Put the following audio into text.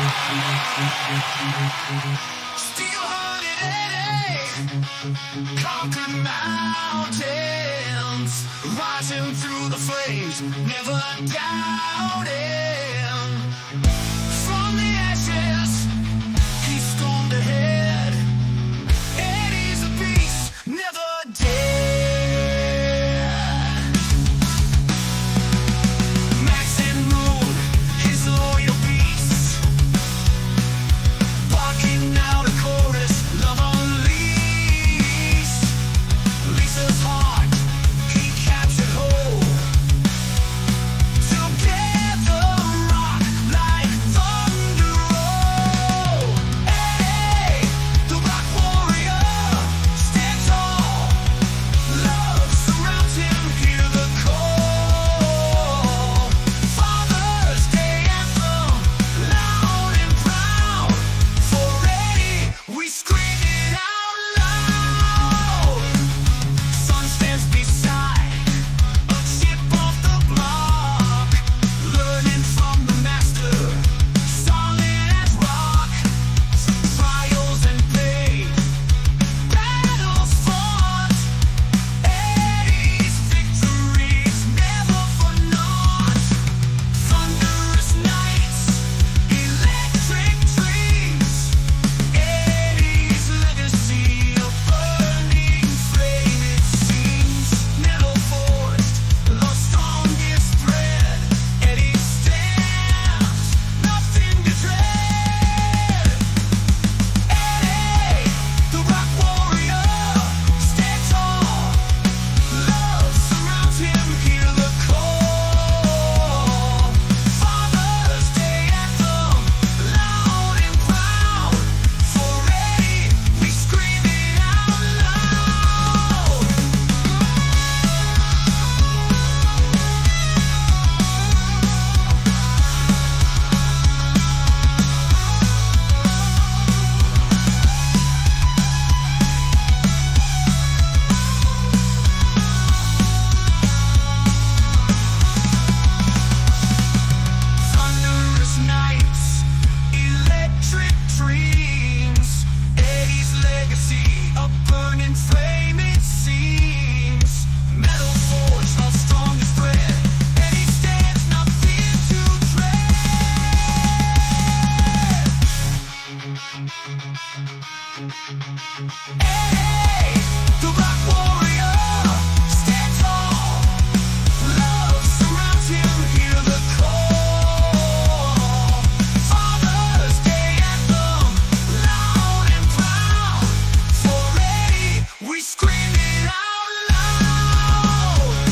Steel-hearted Eddie conquered mountains, rising through the flames, never doubting. From the ashes, he stormed ahead. Eddie's a beast, never dead. Max and Moon, his loyal beasts, barking out a chorus, love unleashed. Lisa's heart, he captured whole. Together rock like thunder roll. Eddie, the rock warrior, stand tall. Love surrounds him, hear the call. Father's Day anthem, loud and proud. For Eddie, we scream it out loud. Son stands beside a chip off the block, learning from the master, solid as rock. Trials and pain, battles fought. Eddie's victories never for naught. Thunderous nights, electric dreams. Eddie's legacy, a burning flame it seems. Metal forged, the strongest thread. Eddie stands, nothing to dread. Eddie, the rock warrior, stand tall. Love surrounds him, hear the call. Father's Day anthem, loud and proud. For Eddie, we scream it out loud. Thunderous nights, electric dreams. Eddie's legacy, a burning flame it seems. Metal forged, our strongest thread. Eddie stands, nothing to dread. Eddie, the rock warrior, stand tall. Love surrounds him, hear the call. Father's Day anthem, loud and proud. For Eddie, we scream it out loud.